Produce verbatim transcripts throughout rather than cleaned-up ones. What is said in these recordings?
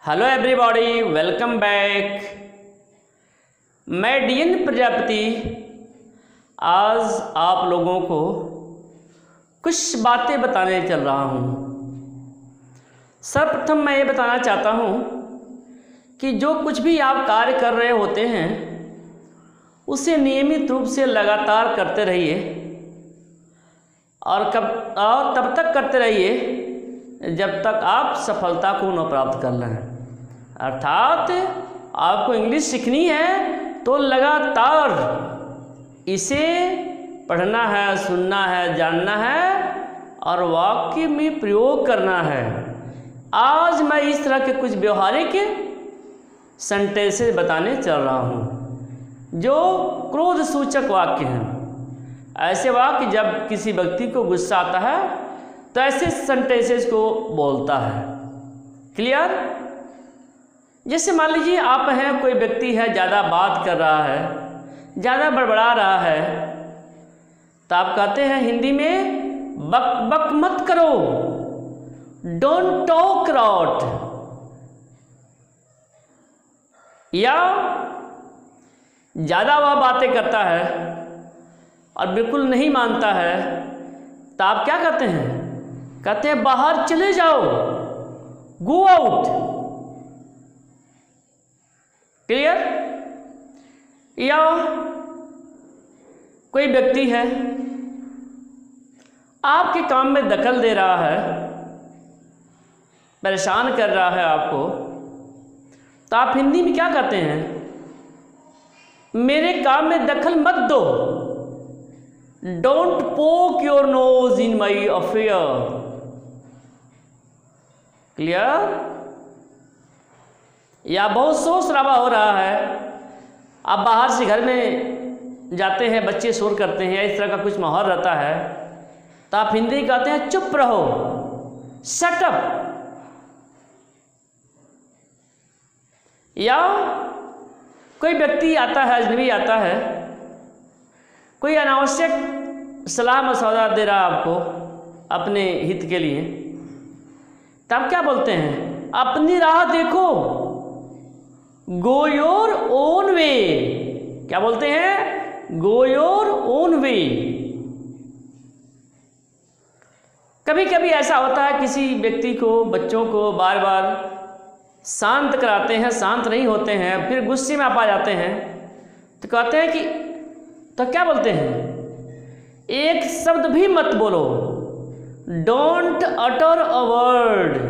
Hello everybody, welcome back. मैं DN Prajapati आज आप लोगों को कुछ बातें बताने चल रहा हूँ। सर्वप्रथम मैं ये बताना चाहता हूँ कि जो कुछ भी आप कार्य कर रहे होते हैं उसे नियमित रूप से लगातार करते रहिए और कब और तब तक करते रहिए जब तक आप सफलता को न प्राप्त कर लें। अर्थात आपको इंग्लिश सीखनी है तो लगातार इसे पढ़ना है, सुनना है, जानना है और वाक्य में प्रयोग करना है। आज मैं इस तरह के कुछ व्यवहारिक सेंटेंसेस बताने चल रहा हूँ जो क्रोध सूचक वाक्य हैं। ऐसे वाक्य जब किसी व्यक्ति को गुस्सा आता है तो ऐसे सेंटेंसेस को बोलता है। क्लियर? जैसे मान लीजिए आप हैं, कोई व्यक्ति है ज़्यादा बात कर रहा है, ज़्यादा बड़बड़ा रहा है, तो आप कहते हैं हिंदी में बक बक मत करो, डोंट टॉक लॉट। या ज़्यादा वह बातें करता है और बिल्कुल नहीं मानता है तो आप क्या कहते हैं? कहते हैं बाहर चले जाओ, गो आउट। क्लियर? या कोई व्यक्ति है आपके काम में दखल दे रहा है, परेशान कर रहा है आपको, तो आप हिंदी में क्या कहते हैं? मेरे काम में दखल मत दो, don't poke your nose in my affair. Clear? या बहुत शोर शराबा हो रहा है, आप बाहर से घर में जाते हैं, बच्चे शोर करते हैं, इस तरह का कुछ माहौल रहता है, तो आप हिंदी कहते हैं चुप रहो, शट अप। या कोई व्यक्ति आता है, अजनबी आता है, कोई अनावश्यक सलाह मशवरा दे रहा है आपको अपने हित के लिए, तो आप क्या बोलते हैं? अपनी राह देखो, गो योर ओन वे। क्या बोलते हैं? Go your own way. कभी कभी ऐसा होता है किसी व्यक्ति को, बच्चों को बार बार शांत कराते हैं, शांत नहीं होते हैं, फिर गुस्से में आप आ जाते हैं तो कहते हैं कि तो क्या बोलते हैं? एक शब्द भी मत बोलो, डोंट अटर अ वर्ड।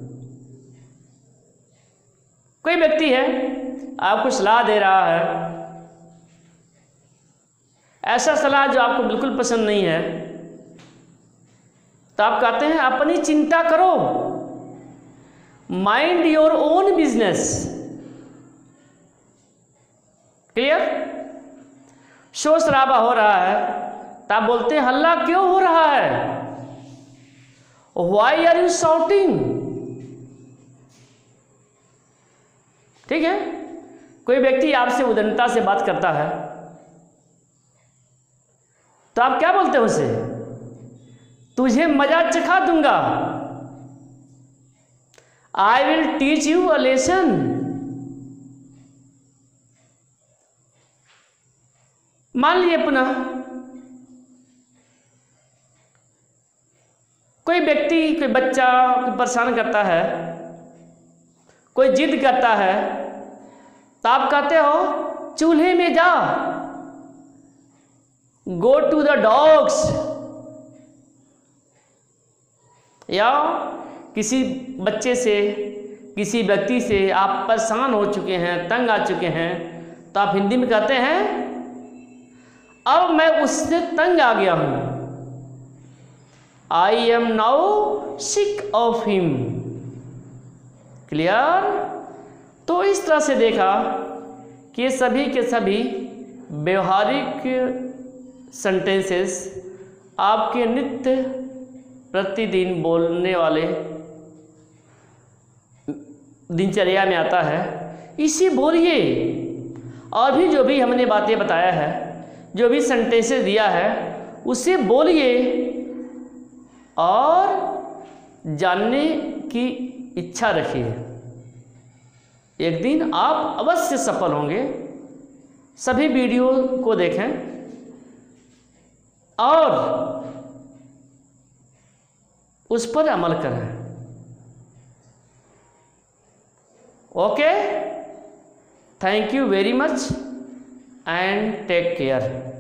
कोई व्यक्ति है आपको सलाह दे रहा है, ऐसा सलाह जो आपको बिल्कुल पसंद नहीं है, तो आप कहते हैं अपनी चिंता करो, mind your own business. Clear? शोर शराबा हो रहा है तो आप बोलते हैं हल्ला क्यों हो रहा है? Why are you shouting? ठीक है? कोई व्यक्ति आपसे उदारता से बात करता है तो आप क्या बोलते हो उसे? तुझे मजा चखा दूंगा, I will teach you a lesson. मान लीजिए पुनः कोई व्यक्ति, कोई बच्चा कोई परेशान करता है, कोई जिद करता है, तो आप कहते हो चूल्हे में जा, गो टू द डॉग्स। या किसी बच्चे से, किसी व्यक्ति से आप परेशान हो चुके हैं, तंग आ चुके हैं, तो आप हिंदी में कहते हैं अब मैं उससे तंग आ गया हूं, I am now sick of him. Clear? तो इस तरह से देखा कि सभी के सभी व्यवहारिक सेंटेंसेस आपके नित्य प्रतिदिन बोलने वाले दिनचर्या में आता है। इसी बोलिए, और भी जो भी हमने बातें बताया है, जो भी सेंटेंसेस दिया है, उसे बोलिए और जानने की इच्छा रखिए। एक दिन आप अवश्य सफल होंगे। सभी वीडियो को देखें और उस पर अमल करें। Okay, thank you very much and take care.